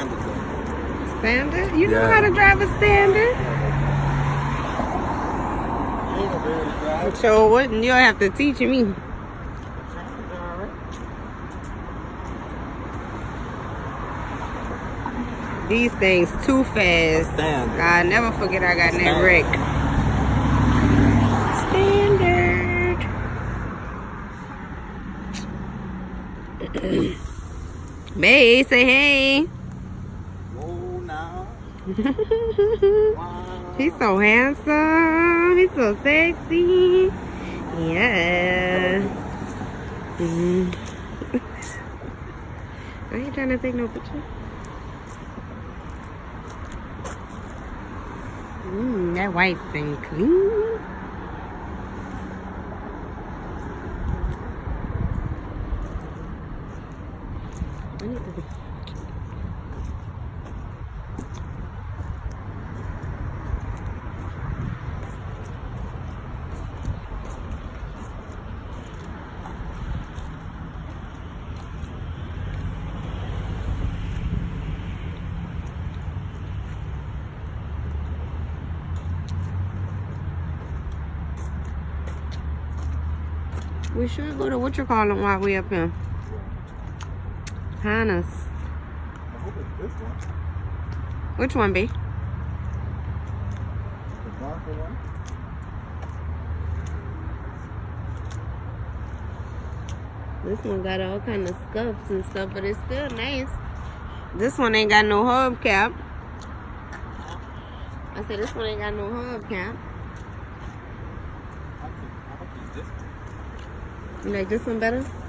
standard though. Standard? You know how to drive a standard? Drive. Sure wouldn't. You'll have to teach me. These things too fast. Standard. I never forget I got in that wreck. Standard. Bae, say hey. Whoa, now. Wow. He's so handsome. He's so sexy. Yeah. I ain't trying to take no picture. That white thing clean. We should go to what you call them while we up here. Hannah's. I hope it's this one. Which one, B? The darker one. This one got all kind of scuffs and stuff, but it's still nice. This one ain't got no hubcap. I said this one ain't got no hubcap. You like this one better?